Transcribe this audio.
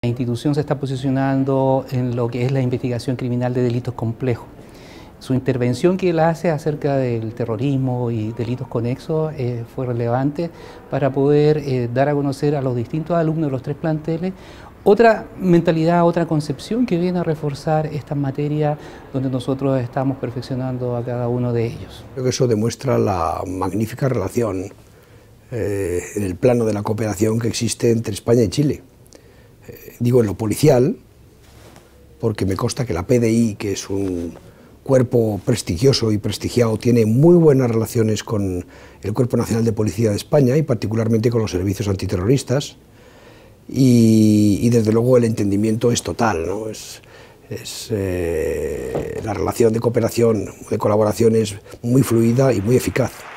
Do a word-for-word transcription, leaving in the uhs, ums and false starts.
La institución se está posicionando en lo que es la investigación criminal de delitos complejos. Su intervención que él hace acerca del terrorismo y delitos conexos eh, fue relevante para poder eh, dar a conocer a los distintos alumnos de los tres planteles otra mentalidad, otra concepción que viene a reforzar estas materias donde nosotros estamos perfeccionando a cada uno de ellos. Creo que eso demuestra la magnífica relación eh, en el plano de la cooperación que existe entre España y Chile. Eh, digo en lo policial, porque me consta que la P D I, que es un cuerpo prestigioso y prestigiado, tiene muy buenas relaciones con el Cuerpo Nacional de Policía de España y particularmente con los servicios antiterroristas, y, y desde luego el entendimiento es total, ¿no? Es, es, eh, la relación de cooperación, de colaboración es muy fluida y muy eficaz.